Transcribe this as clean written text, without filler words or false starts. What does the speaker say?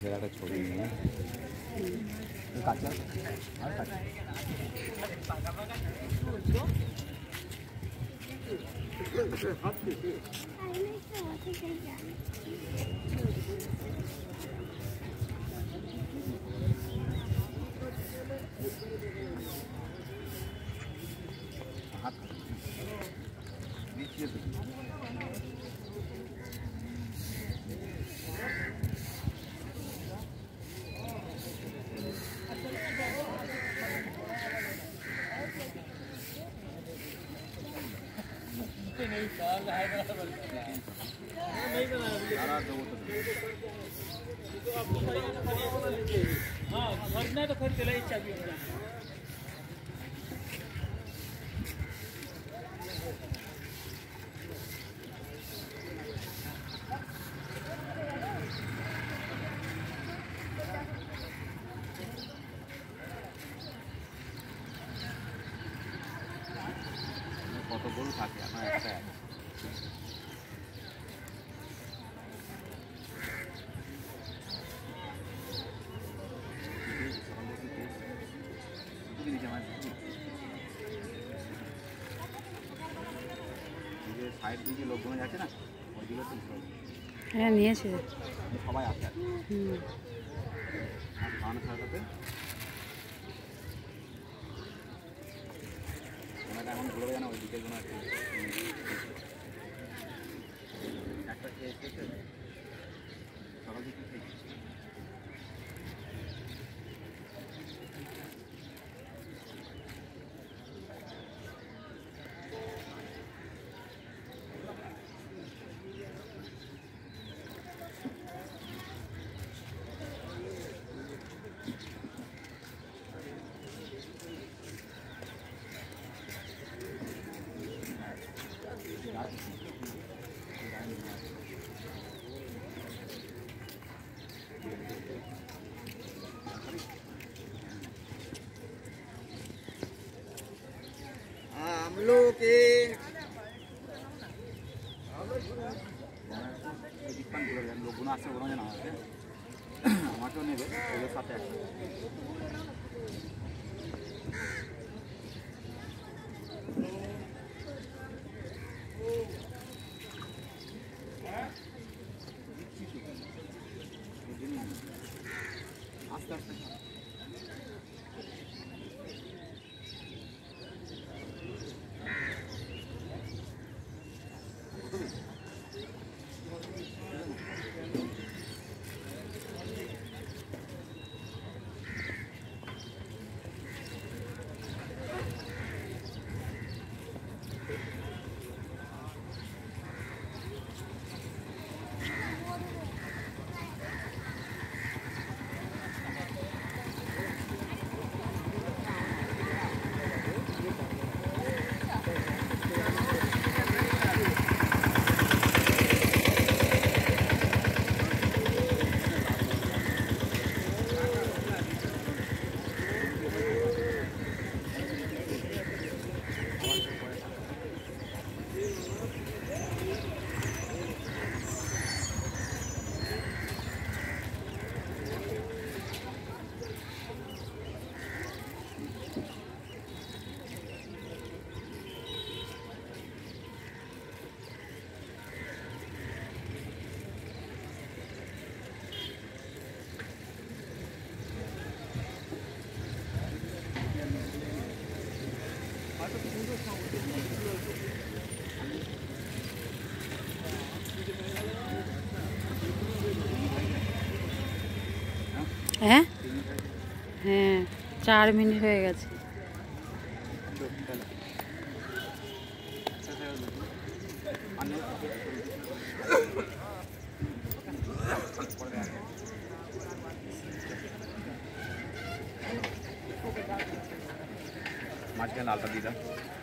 একটা ছবি নিয়ে কাঁচা আর কাঁচা হাত নিচে नहीं हाँ खरीदना तो खरीद चला इच्छा भी কতগুলো থাকে আমার একটা সাইড দিকে লোকগুলো যাচ্ছে না ওইগুলো তো হ্যাঁ নিয়েছে সবাই আসে আর খাওয়ানো খাওয়াতে এখন ঘুরে যায় না ওই দিকে কোনো একটা খেয়ে সকাল দিকে খেয়ে हम लोग के लोग गुना से गुना जाना है हमारे नहीं है वो साथ है आस्ते आस्ते হ্যাঁ হ্যাঁ 4 মিনিট হয়ে গেছে মাঝখানে লালটা দিলাম